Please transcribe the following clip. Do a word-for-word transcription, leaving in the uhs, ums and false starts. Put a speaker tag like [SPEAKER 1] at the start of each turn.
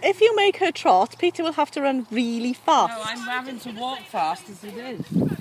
[SPEAKER 1] if you make her trot, Peter will have to run really fast.
[SPEAKER 2] No, I'm having to walk fast as it is.